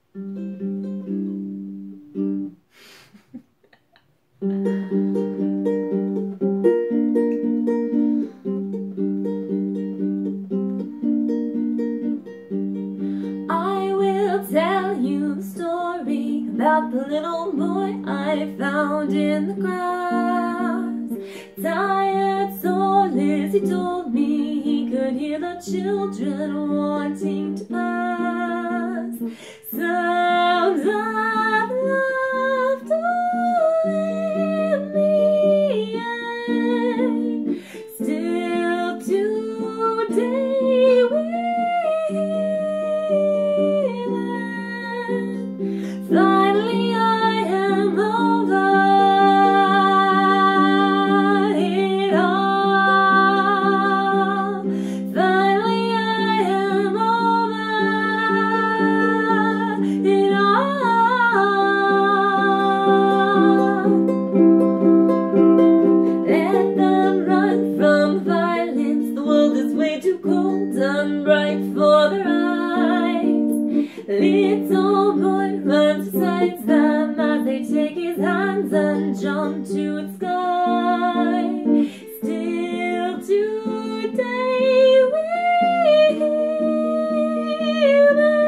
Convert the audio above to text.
I will tell you the story about the little boy I found in the grass. Tired, soulless, he told me he could hear the children wanting to pass. Sounds of laughter in the air. Still today we finally I am over it all. Finally I am over it all. Let them run from violence. The world is way too cold and bright for their eyes. Little boy runs beside them as they take his hands and jump to the sky. Still today we hear